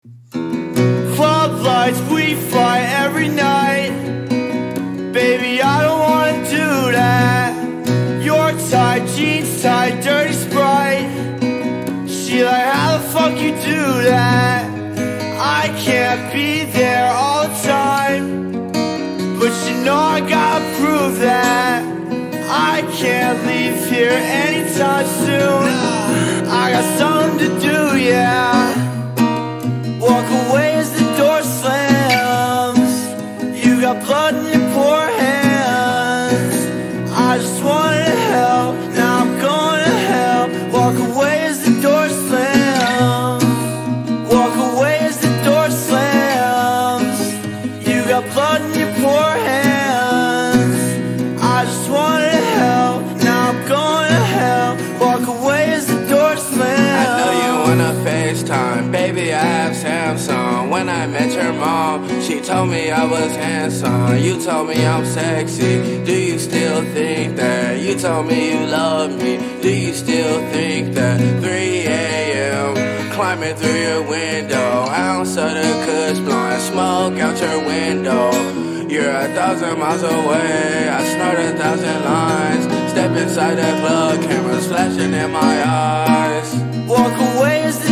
Club lights, we fight every night. Baby, I don't wanna do that. You're tight, jeans tight, dirty Sprite. She like, how the fuck you do that? I can't be there all the time, but you know I gotta prove that I can't leave here anytime soon. I got something to do, yeah. Walk away as the door slams. You got blood in your poor hands. I just wanted help, now I'm going to hell. Walk away as the door slams. Walk away as the door slams. You got blood in your poor hands. I just wanted help, now I'm going to hell. Walk away as the door slams. I know you wanna FaceTime, baby, I have Samsung. When I met your mom, she told me I was handsome. You told me I'm sexy, do you still think that? You told me you love me, do you still think that? 3 a.m. climbing through your window, ounce of the kush blowing smoke out your window. You're 1,000 miles away, I snort 1,000 lines. Step inside the club, cameras flashing in my eyes. Walk away as the